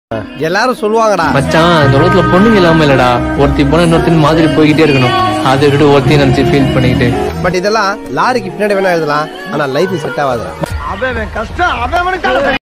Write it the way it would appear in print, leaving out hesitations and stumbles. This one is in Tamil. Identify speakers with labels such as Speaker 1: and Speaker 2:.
Speaker 1: எல்லாரும் சொல்லுவாங்கடா
Speaker 2: மச்சான், இந்த உலகத்துல பொண்ணுங்க இல்லாம இல்லடா. ஒருத்தி போன இன்னொருத்தின் மாதிரி போய்கிட்டே இருக்கணும். அதை விட்டு ஒருத்தி நினைச்சு ஃபீல் பண்ணிக்கிட்டு.
Speaker 1: பட் இதெல்லாம் லாரிக்கு பின்னாடி வேணா எழுதலாம், ஆனா லைஃப் செட் ஆகாது.
Speaker 3: அவன் கஷ்டம் அவன்